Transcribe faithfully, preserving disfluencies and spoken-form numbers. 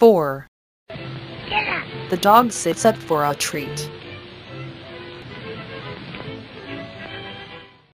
four. The dog sits up for a treat.